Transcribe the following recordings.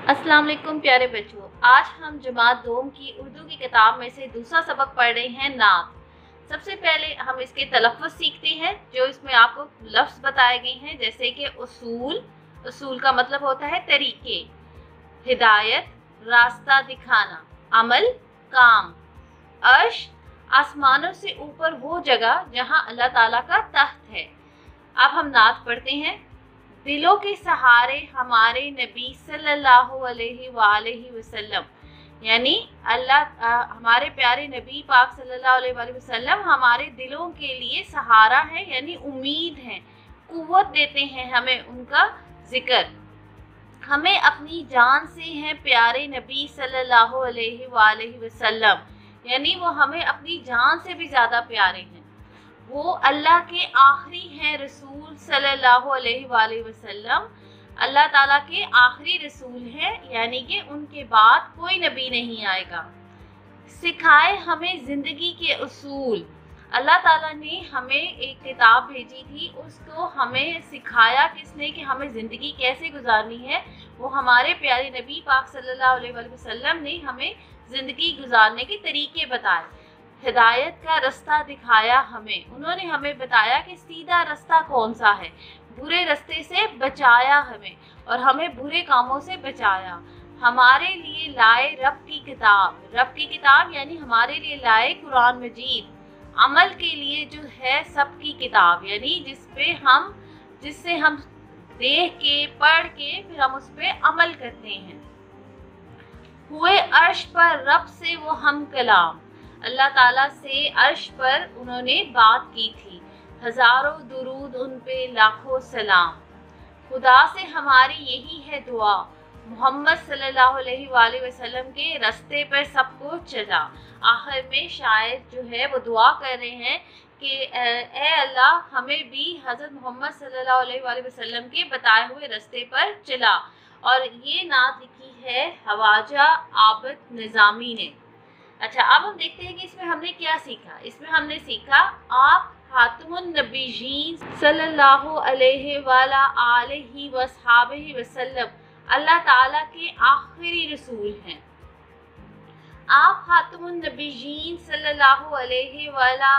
अस्सलाम वालेकुम प्यारे बच्चों, आज हम जमात दोम की उर्दू की किताब में से दूसरा सबक पढ़ रहे हैं नात। सबसे पहले हम इसके तलफ़्फ़ुज़ सीखते हैं जो इसमें आपको लफ्ज़ बताए गए हैं, जैसे कि उसूल। उसूल का मतलब होता है तरीके, हिदायत रास्ता दिखाना, अमल काम, अर्श आसमानों से ऊपर वो जगह जहाँ अल्लाह ताला का तख्त है। अब हम नात पढ़ते हैं। दिलों के सहारे हमारे नबी सल्लल्लाहु अलैहि वसल्लम, यानी हमारे प्यारे नबी पाक सल्लल्लाहु अलैहि वसल्लम हमारे दिलों के लिए सहारा है, यानी उम्मीद है, कुव्वत देते हैं हमें उनका जिक्र। हमें अपनी जान से हैं प्यारे नबी सल्लल्लाहु अलैहि वसल्लम, यानी वो हमें अपनी जान से भी ज़्यादा प्यारे हैं। वो अल्लाह के आखिरी हैं रसूल सल्लल्लाहु अलैहि वसल्लम, अल्लाह ताला के आखिरी रसूल हैं, यानी कि उनके बाद कोई नबी नहीं आएगा। सिखाए हमें ज़िंदगी के उसूल, अल्लाह ताला ने हमें एक किताब भेजी थी, उसको हमें सिखाया किसने कि हमें ज़िंदगी कैसे गुजारनी है। वो हमारे प्यारे नबी पाक सल्लल्लाहु अलैहि वसल्लम ने हमें ज़िंदगी गुजारने के तरीके बताए। हिदायत का रास्ता दिखाया हमें, उन्होंने हमें बताया कि सीधा रास्ता कौन सा है। बुरे रास्ते से बचाया हमें और हमें बुरे कामों से बचाया। हमारे लिए लाए रब की किताब यानी हमारे लिए लाए कुरान मजीद। अमल के लिए जो है सबकी किताब, यानी जिससे हम देख के पढ़ के फिर हम उस पर अमल करते हैं। हुए अर्श पर रब से वो हम कलाम, अल्लाह ताला से अर्श पर उन्होंने बात की थी। हज़ारों दुरूद उन पे लाखों सलाम। खुदा से हमारी यही है दुआ, मोहम्मद सल्लल्लाहु अलैहि वसल्लम के रास्ते पर सबको चला। आखिर में शायर जो है वो दुआ कर रहे हैं कि ए अल्लाह हमें भी हज़रत मोहम्मद सल्लल्लाहु अलैहि वसल्लम के बताए हुए रास्ते पर चला। और ये नात लिखी है हवाजा आबद निज़ामी ने। अच्छा, अब हम देखते हैं कि इसमें हमने क्या सीखा। इसमें हमने सीखा आप खातमुन नबीयीन सल्लल्लाहु अलैहि वसल्लम अल्लाह ताला के आखिरी रसूल हैं। आप खातमुन नबीयीन सल्लल्लाहु अलैहि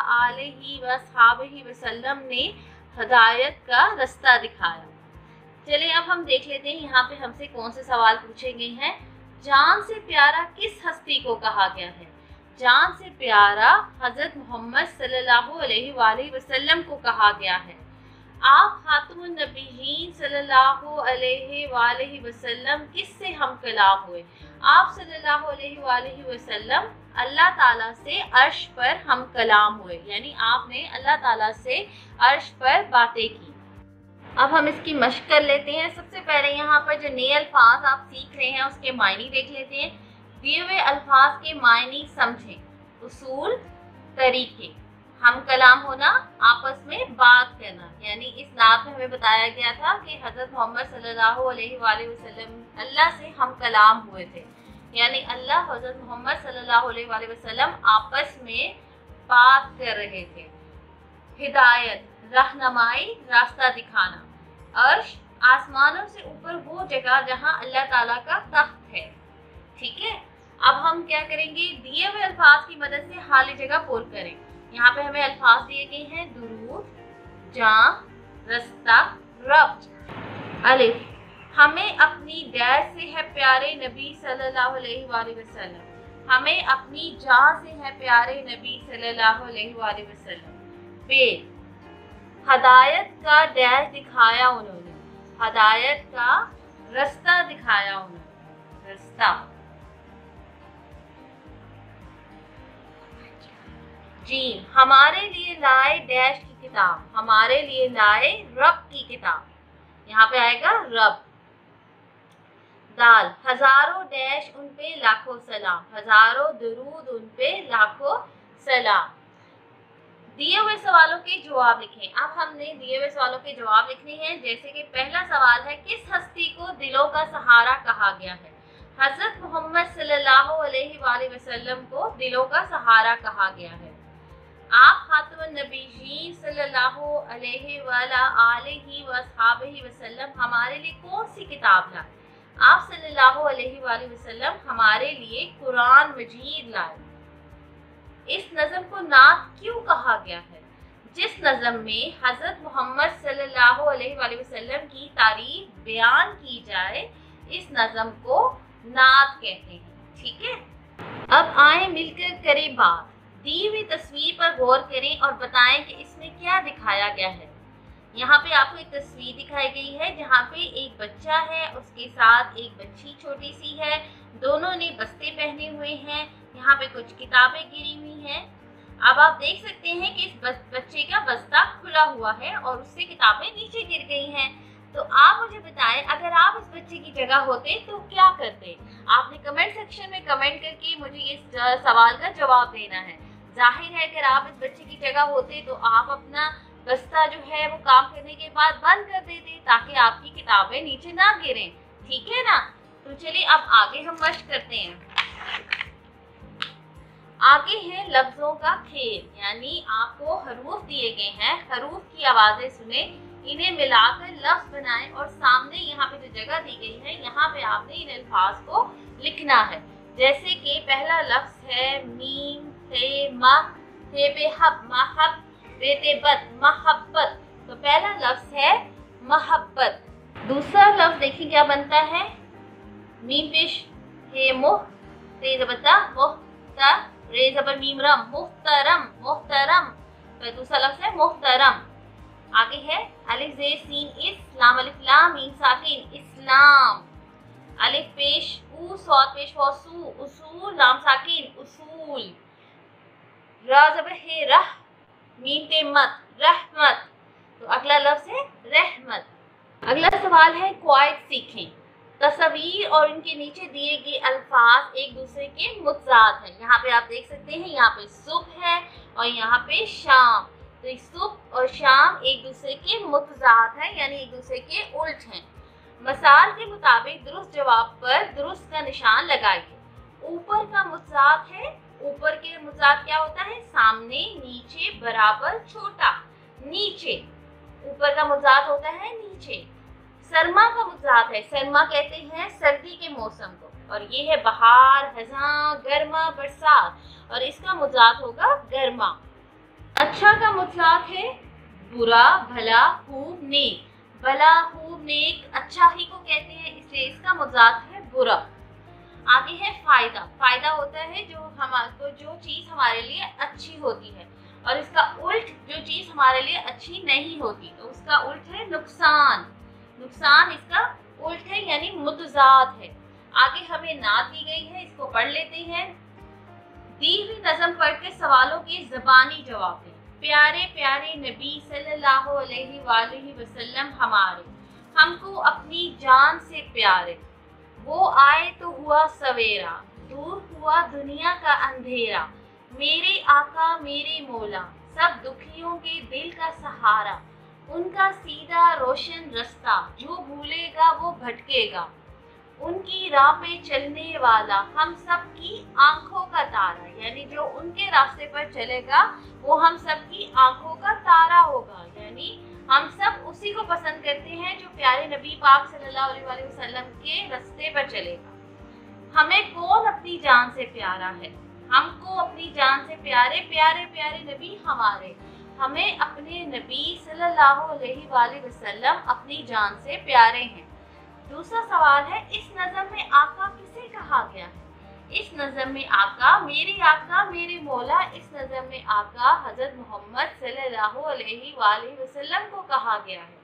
वसल्लम ने हिदायत का रास्ता दिखाया। चलिए अब हम देख लेते हैं यहाँ पे हमसे कौन से सवाल पूछे गए हैं। जान से प्यारा किस हस्ती को कहा गया है? जान से प्यारा हज़रत मोहम्मद सल्लल्लाहु अलैहि वसल्लम को कहा गया है। आप खातमुन नबीयीन सल्लल्लाहु अलैहि वसल्लम किससे हम कलाम हुए? आप सल्लल्लाहु अलैहि वसल्लम अल्लाह ताला से अर्श पर हम कलाम हुए, यानी आपने अल्लाह ताला से अर्श पर बातें की। अब हम इसकी मशक कर लेते हैं। सबसे पहले यहाँ पर जो नए अल्फाज आप सीख रहे हैं उसके मायने देख लेते हैं। दिए हुए अल्फाज के मायने समझें। उसूल तरीके, हम कलाम होना, आपस में बात करना, यानी इस नात में हमें बताया गया था कि हज़रत मोहम्मद सल्लल्लाहु अलैहि वसल्लम अल्लाह से हम कलाम हुए थे, यानी अल्लाह हज़रत मोहम्मद सल्लल्लाहु अलैहि वसल्लम आपस में बात कर रहे थे। हिदायत रहनुमाई रास्ता दिखाना। अर्श आसमानों से ऊपर वो जगह जहाँ अल्लाह ताला का तख्त है। ठीक है, अब हम क्या करेंगे, दिए हुए अल्फाज की मदद से खाली जगह पुर करें। यहाँ पे हमें अल्फाज दिए गए हैं दुरूद, जां, रास्ता, रब्त। अलिफ, हमें अपनी डैड से है प्यारे नबी सल्लल्लाहु अलैहि वसल्लम, हमें अपनी जान से है प्यारे नबी सल्लल्लाहु अलैहि वसल्लम। बे, हदायत का डैश दिखाया उन्होंने, हदायत का रास्ता दिखाया उन्होंने, रास्ता। जी, हमारे लिए लाए डैश की किताब, हमारे लिए लाए रब की किताब, यहाँ पे आएगा रब। दाल, हजारों डैश उन पे लाखों सलाम, हजारों दुरूद उन पे लाखों सलाम। दिए हुए सवालों के जवाब लिखें। अब हमने दिए हुए सवालों के जवाब लिखने हैं। जैसे कि पहला सवाल है, किस हस्ती को दिलों का सहारा कहा गया है? हज़रत मोहम्मद सल्लल्लाहु अलैहि वसल्लम को दिलों का सहारा कहा गया है। आप खातमुन नबीयीन सल्लल्लाहु अलैहि वसल्लम हमारे लिए कौन सी किताब लाए? आप सल्लल्लाहु अलैहि वसल्लम हमारे लिए कुरान मजीद लाए। इस नज़म को नात क्यों कहा गया है? जिस नज़म में हज़रत मोहम्मद सल्लल्लाहु अलैहि वसल्लम की तारीफ बयान की जाए, इस नज़म को नात कहते हैं। ठीक है, अब आए मिलकर करें बात। दी हुई तस्वीर पर गौर करें और बताएं कि इसमें क्या दिखाया गया है। यहाँ पे आपको एक तस्वीर दिखाई गई है जहाँ पे एक बच्चा है, उसके साथ एक बच्ची छोटी सी है, दोनों ने बस्ते पहने हुए हैं। यहाँ पे कुछ किताबें गिरी हुई हैं। अब आप देख सकते हैं कि इस बच्चे का बस्ता खुला हुआ है और उससे किताबें नीचे गिर गई हैं। तो आप मुझे बताएं, अगर आप इस बच्चे की जगह होते तो क्या करते? आपने कमेंट सेक्शन में कमेंट करके मुझे इस सवाल का जवाब देना है। जाहिर है अगर आप इस बच्चे की जगह होते तो आप अपना बस्ता जो है वो काम करने के बाद बंद कर देते ताकि आपकी किताबें नीचे ना गिरें। ठीक है ना? तो चलिए अब आगे हम मश्क करते हैं। आगे है लफ्जों का खेल, यानी आपको हरूफ दिए गए हैं, हरूफ की आवाजें सुने, इन्हें मिलाकर लफ्ज बनाएं और सामने यहाँ पे जो जगह दी गई है यहाँ पे आपने इन अल्फाज को लिखना है। जैसे कि पहला लफ्ज है मीम थे मह थे बेहब महब बेतेबत महब्बत। तो पहला लफ्ज है महब्बत। दूसरा लफ्ज देखिए क्या बनता है, मीम पेश हे मुह ते जबता मुहता रे जबर मीम रम मुहतरम मुहतरम। तो दूसरा लफ्ज है मुहतरम। आगे है अलिफ जे सीन इस लाम अलिफ लाम मीम साकिन इस्लाम। अलिफ पेश उ सौद पेश वसू उसूल लाम साकिन उसूल। रा जबर है रह मीम ते मत रहमत। तो अगला लफ्ज है रहमत। अगला सवाल है क्वाइट सीखें। तस्वीर और इनके नीचे दिए गए अल्फाज एक दूसरे के मुतजाद हैं। यहाँ पे आप देख सकते हैं, यहाँ पे सुबह है और यहाँ पे शाम। तो सुबह और शाम एक दूसरे के मुतजाद हैं, यानी एक दूसरे के उल्ट हैं। मसाल के मुताबिक दुरुस्त जवाब पर दुरुस्त का निशान लगाइए। ऊपर का मुतजाद है, ऊपर के मुतजाद क्या होता है? सामने, नीचे, बराबर, छोटा। नीचे ऊपर का मुतजाद होता है नीचे। सरमा का मुतजाद है, सरमा कहते हैं सर्दी के मौसम को, और ये है बहार, हज़ां, गर्मा, बरसात, और इसका मुतजाद होगा गर्मा। अच्छा का मुतजाद है बुरा, भला, खूब, नेक। भला, खूब, नेक अच्छा ही को कहते हैं, इसलिए इसका मुतजाद है बुरा। आगे है फायदा। फायदा होता है जो चीज़ हमारे लिए अच्छी होती है, और इसका उल्ट जो चीज़ हमारे लिए अच्छी नहीं होती, तो उसका उल्ट है नुकसान। नुकसान इसका उल्ट है, यानी मुतजाद है। आगे हमें नात दी गई है, इसको पढ़ लेते हैं। दी हुई नज़म पढ़ के सवालों के ज़बानी जवाब दें। प्यारे प्यारे नबी सल्लल्लाहु अलैहि वसल्लम हमारे, हमको अपनी जान से प्यारे। वो आए तो हुआ सवेरा, दूर हुआ दुनिया का अंधेरा। मेरे आका मेरे मौला, सब दुखियों के दिल का सहारा। उनका सीधा रोशन रास्ता, जो भूलेगा वो भटकेगा। उनकी राह पे चलने वाला, हम सब की आंखों का तारा, यानी जो उनके रास्ते पर चलेगा वो हम सब की आंखों का तारा होगा। यानी हम सब उसी को पसंद करते हैं जो प्यारे नबी पाक सल्लल्लाहु अलैहि वसल्लम के रास्ते पर चलेगा। हमें कौन अपनी जान से प्यारा है? हमको अपनी जान से प्यारे प्यारे प्यारे नबी हमारे, हमें अपने नबी सल्लल्लाहु अलैहि वसल्लम अपनी जान से प्यारे हैं। दूसरा सवाल है, इस नज़म में आका किसे कहा गया है? इस नज़म में आका मेरे मौला, इस नज़म में आका हज़रत मोहम्मद सल्लल्लाहु अलैहि वसल्लम को कहा गया है।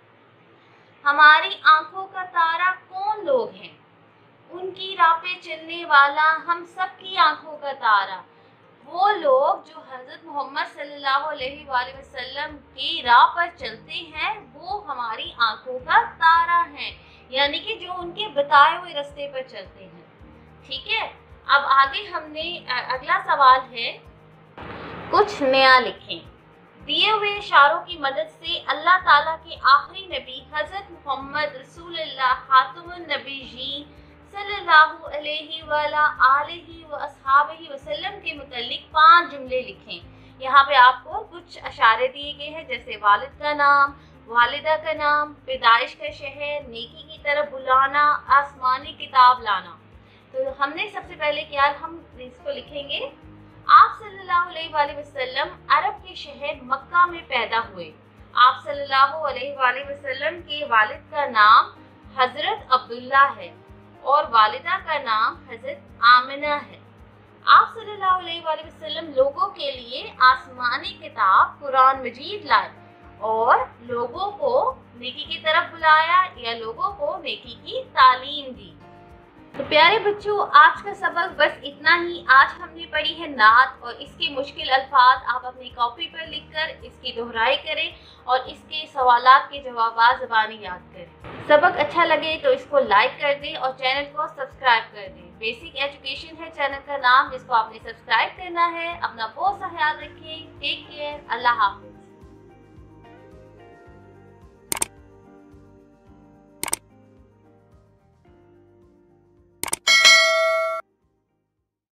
हमारी आंखों का तारा कौन लोग हैं? उनकी राह पे चलने वाला, हम सब की आंखों का तारा, वो लोग जो हज़रत मोहम्मद सल्लल्लाहु अलैहि वसल्लम की राह पर चलते हैं, वो हमारी आंखों का तारा हैं, यानी कि जो उनके बताए हुए रास्ते पर चलते हैं। ठीक है, अब आगे हमने अगला सवाल है, कुछ नया लिखें। दिए हुए इशारों की मदद से अल्लाह ताला के आखिरी नबी हज़रत मोहम्मद रसूलुल्लाह खातमुन नबीयीन सल्लल्लाहु अलैहि व अस्हाबिही वसल्लम के मुतालिक 5 जुमले लिखें। यहाँ पे आपको कुछ इशारे दिए गए हैं, जैसे वालिद का नाम, वालिदा का नाम, पैदाइश का शहर, नेकी की तरफ बुलाना, आसमानी किताब लाना। तो हमने सबसे पहले क्या, हम इसको लिखेंगे। आप सल्लल्लाहु अलैहि वसल्लम अरब के शहर मक्का में पैदा हुए। आप सल्लल्लाहु अलैहि वसल्लम के वालिद का नाम हजरत अब्दुल्ला है और वालिदा का नाम हजरत आमिना है। आप सल्लल्लाहु अलैहि वसल्लम लोगों के लिए आसमानी किताब कुरान मजीद लाए और लोगों को नेकी की तरफ बुलाया या लोगों को नेकी की तालीम दी। तो प्यारे बच्चों, आज का सबक बस इतना ही। आज हमने पढ़ी है नात और इसके मुश्किल अल्फाज आप अपनी कॉपी पर लिखकर इसकी दोहराई करें और इसके सवालात के जवाब ज़बानी याद करें। सबक अच्छा लगे तो इसको लाइक कर दें और चैनल को सब्सक्राइब कर दें। बेसिक एजुकेशन है चैनल का नाम, जिसको आपने सब्सक्राइब करना है। अपना बहुत सा ख्याल रखिए। Take care. अल्लाह हाफ़िज़।